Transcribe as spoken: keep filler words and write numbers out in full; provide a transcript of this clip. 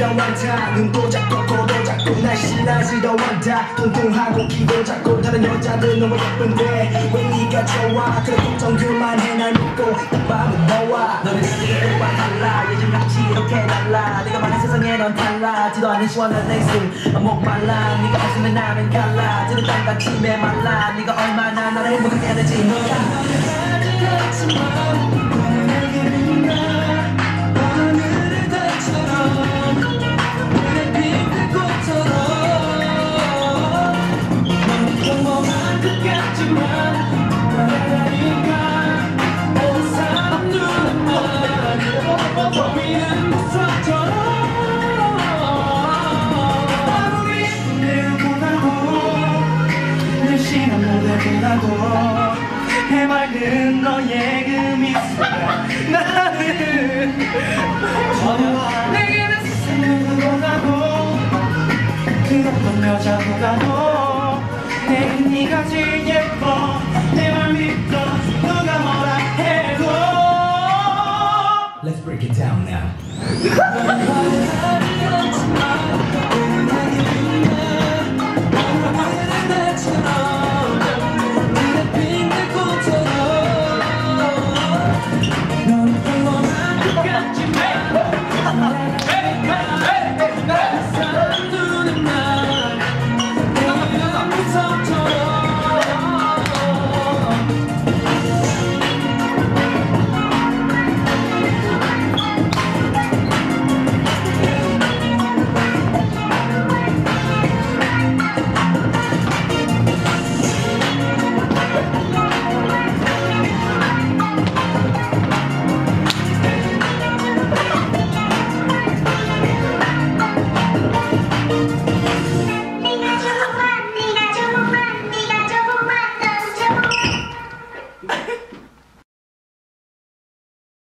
많다. 눈도 작고 코도 작고 날 신나지도 않다. 통통하고 키도 작고 다른 여자들 너무 예쁜데 왜 네가 좋아. 그래 걱정 그만해 날 믿고 딱 봐도 너와 너는 지금 오빠 달라. 예전같이 이렇게 달라. 네가 많은 세상에 넌 달라. 지도 않는 시원한 내숨 목 말라. 네가 없으면 나는 갈라. 지는 땅같이 메말라. 네가 얼마나 나를 행복하게 하는지 몰라. 하지 않지만 너에게 민다. 하늘의 달처럼 눈에 피는 꽃처럼 넌 평범한 것 같지만 나라니까 온 사람 눈만 보이는 모습처럼 아무리 누구나도 늘씬한 모델보다도 해맑은 너의 그 미소가 나는 전혀 내게는 세상 누구보다도 그 어떤 여자보다도 내겐 네가 제일 예뻐. 내 말 믿어 누가 뭐라 해도 Let's break it down now.